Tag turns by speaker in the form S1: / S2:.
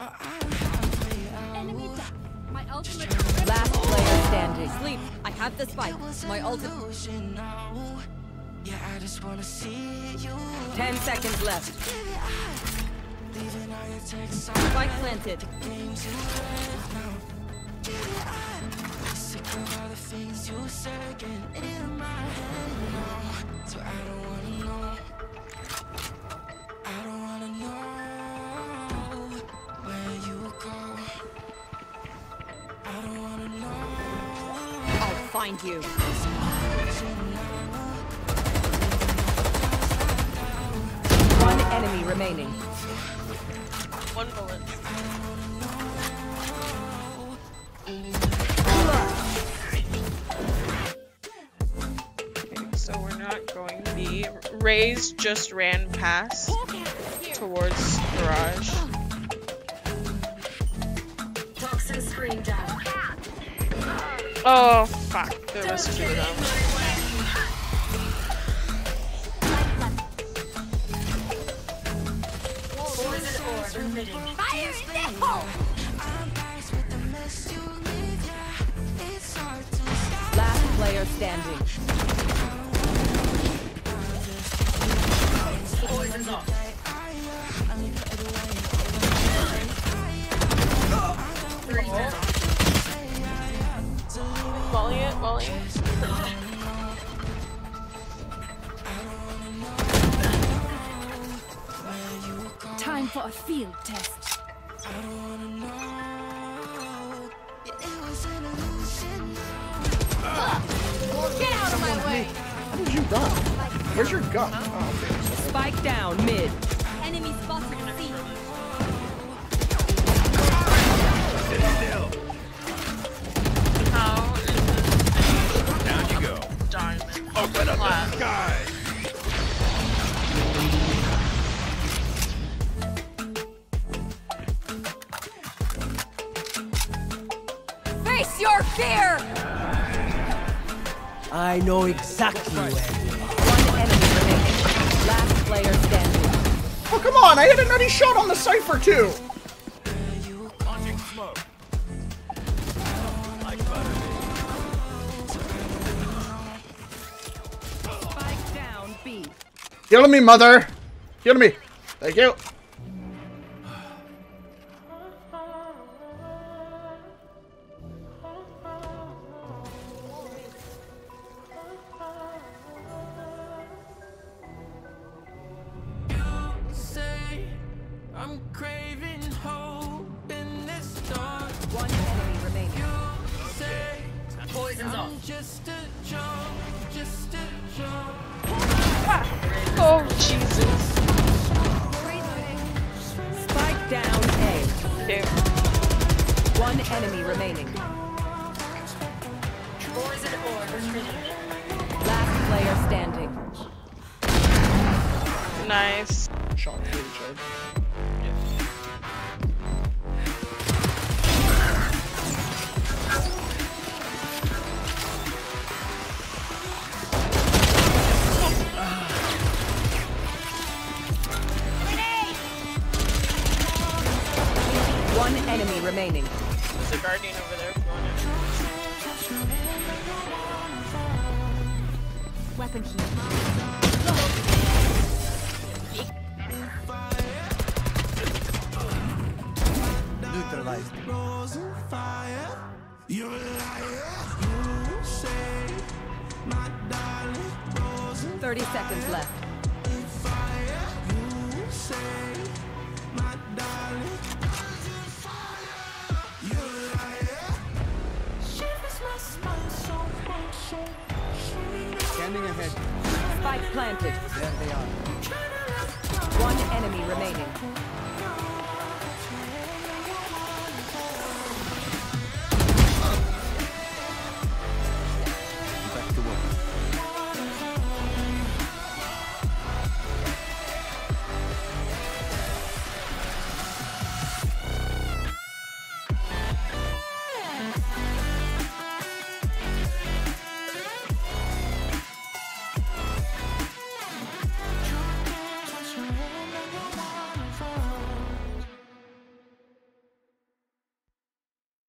S1: Enemy down. My ultimate.
S2: Last player standing. Sleep. I have the spike. My ultimate.
S3: Yeah, I just wanna see you.
S2: 10 seconds left. Spike planted.
S3: Sick of all the things you said getting in my head now. So I don't wanna know. I don't wanna know where you go. I don't wanna know.
S2: I'll find you. One enemy remaining.
S4: One bullet. Okay, so we're not going to be. Raze just ran past towards garage.
S1: Toxin screen down.
S4: Oh fuck! There was two of them.
S1: Fire in the hole!
S2: Last player standing.
S1: Poison's off.
S4: Molly it, Molly it.
S1: Time for a field test. Get out of my way!
S5: What did you done? Where's your gun? Oh, okay.
S2: Spike down mid.
S1: Enemy spotted. C.
S4: How is
S6: Down you go.
S4: this diamond?
S6: Open up the sky.
S2: Face your fear!
S7: I know exactly where.
S2: One enemy remaining. Last player standing.
S5: Oh, come on! I hit a nutty shot on the Cypher, too!
S6: Launching smoke. Like butter.
S2: Spike down B.
S5: Heal me, mother! Heal me! Thank you!
S3: Say I'm craving hope in this dark.
S2: One enemy remaining.
S3: Say
S1: Poison's off.
S3: I'm just a joke, just a joke.
S4: Oh Jesus!
S2: Spike down A.
S4: Okay.
S2: One enemy remaining.
S1: Poison orb retreating.
S2: Last player standing.
S4: Nice.
S5: Shot free, Chad.
S2: One enemy remaining.
S4: There's a guardian over there if you want it.
S1: Weapon heat.
S7: Neutralized.
S3: You're a liar. You say my darling rose
S2: 30 seconds left.
S3: fire. You say my darling. You're a liar. Shivers my spine so much.
S7: Scanning ahead.
S2: Spike planted.
S7: There they are.
S2: One enemy remaining.